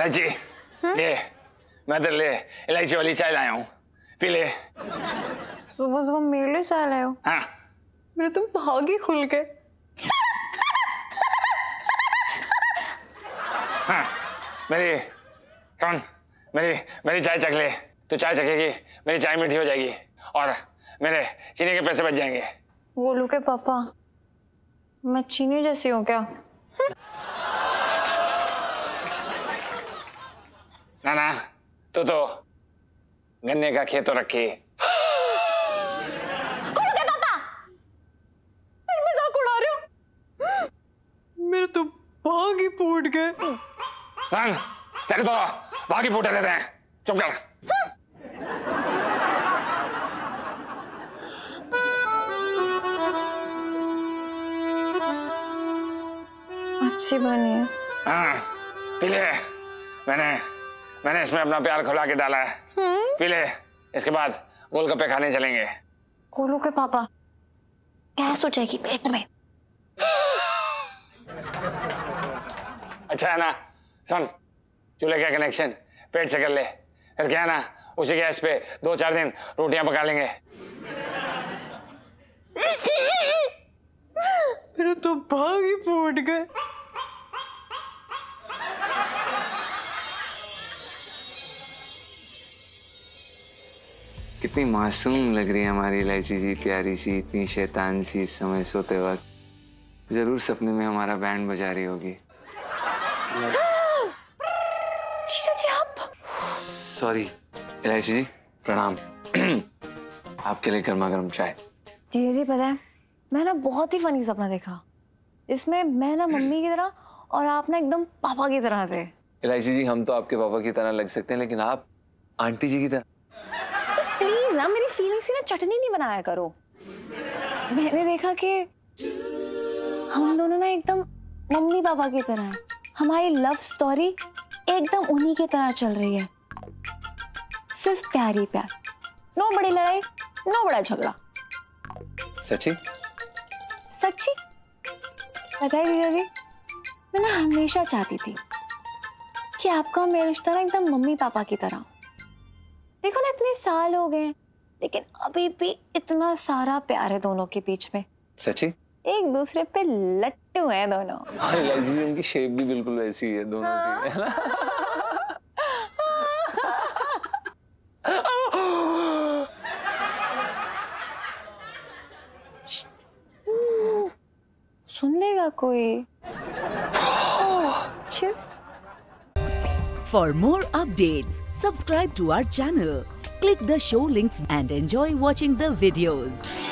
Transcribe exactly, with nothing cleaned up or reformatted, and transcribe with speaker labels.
Speaker 1: इलायची ले, मैं तेरे लिए इलायची वाली चाय लाया हूँ, पी ले।
Speaker 2: सुबह सुबह मेरे लिए चाय लाए हो?
Speaker 1: हाँ।
Speaker 2: मेरे तुम भाग ही खुल गए।
Speaker 1: हाँ, मेरी सुन, मेरी मेरी चाय चख ले। तू चाय चखेगी, मेरी चाय मीठी हो जाएगी और मेरे चीनी के पैसे बच जाएंगे।
Speaker 2: गोलू के पापा, मैं चीनी जैसी हूँ क्या?
Speaker 1: ना ना, तू तो गन्ने का खेत तो रखी।
Speaker 2: गोलू के पापा, मेरे मजाक उड़ा रहे हो? मेरे तो भाग ही फूट गए।
Speaker 1: सन, तेरे तो भाग ही फूटे रहते हैं। चुप कर।
Speaker 2: अच्छी बनी है।
Speaker 1: हाँ, पी ले। मैंने मैंने इसमें अपना प्यार खुला के डाला है। पी ले, इसके बाद गोलगप्पे खाने चलेंगे।
Speaker 2: गोलू के पापा, गैस हो जाएगी पेट में।
Speaker 1: अच्छा है ना, सुन, चूल्हे का कनेक्शन पेट से कर ले, फिर क्या है ना, उसी गैस पे दो चार दिन रोटियां पका लेंगे।
Speaker 2: मेरे तो भाग ही फूट गए।
Speaker 3: कितनी मासूम लग रही है हमारी इलायची जी, प्यारी सी, इतनी शैतान सी। इस समय सोते वक्त जरूर सपने में हमारा बैंड बजा रही होगी।
Speaker 2: जीजा जी आप?
Speaker 3: सॉरी इलायची जी, प्रणाम। आपके लिए गर्मा गर्म चाय।
Speaker 2: जीजा जी पता है, मैं ना बहुत ही फनी सपना देखा, इसमें मैं ना मम्मी की तरह और आप ना एकदम पापा की तरह थे।
Speaker 3: इलायची जी, हम तो आपके पापा की तरह लग सकते हैं, लेकिन आप आंटी जी की तरह।
Speaker 2: प्लीज ना मेरी फीलिंग्स की ना चटनी नहीं बनाया करो। मैंने देखा कि हम दोनों ना एकदम मम्मी पापा की तरह हैं। हमारी लव स्टोरी एकदम उन्हीं की तरह चल रही है, सिर्फ प्यार ही प्यार, नो बड़ी लड़ाई, नो बड़ा झगड़ा।
Speaker 3: सच्ची?
Speaker 2: सच्ची? पता है जीजा जी, मैं ना हमेशा चाहती थी कि आपका मेरा रिश्ता ना एकदम मम्मी पापा की तरह। देखो ना, इतने साल हो गए लेकिन अभी भी इतना सारा प्यार है दोनों के बीच में।
Speaker 3: सच्ची?
Speaker 2: एक दूसरे पे लट्टू हैं दोनों।
Speaker 3: हाँ इलायची जी, उनकी शेप भी बिल्कुल वैसी है दोनों की, है ना?
Speaker 2: सुन लेगा कोई?
Speaker 4: For more updates, subscribe to our channel, click the show links and enjoy watching the videos.